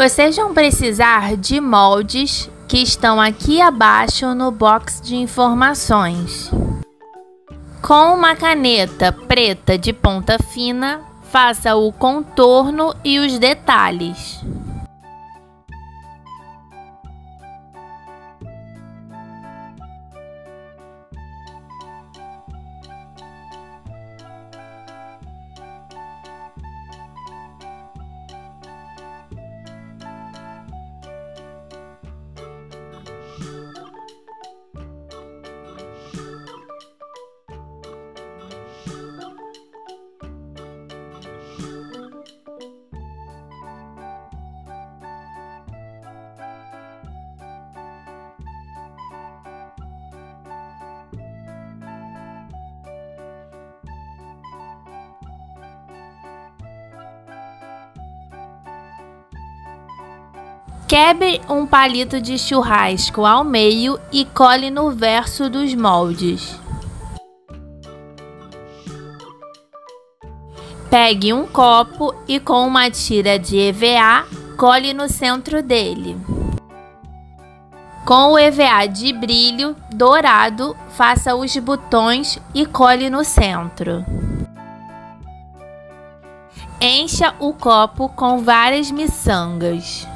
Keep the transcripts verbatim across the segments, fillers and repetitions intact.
Vocês vão precisar de moldes que estão aqui abaixo no box de informações. Com uma caneta preta de ponta fina, faça o contorno e os detalhes. Quebre um palito de churrasco ao meio e cole no verso dos moldes. Pegue um copo e com uma tira de E V A, cole no centro dele. Com o E V A de brilho dourado, faça os botões e cole no centro. Encha o copo com várias miçangas.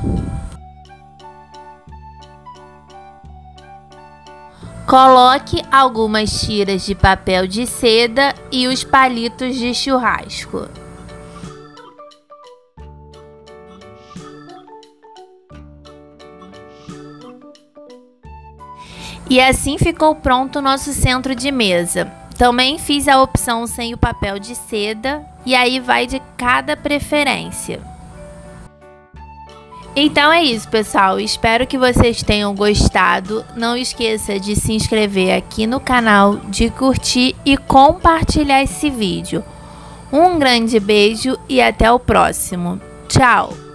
Coloque algumas tiras de papel de seda e os palitos de churrasco. E assim ficou pronto o nosso centro de mesa. Também fiz a opção sem o papel de seda, e aí vai de cada preferência. Então é isso, pessoal. Espero que vocês tenham gostado. Não esqueça de se inscrever aqui no canal, de curtir e compartilhar esse vídeo. Um grande beijo e até o próximo. Tchau!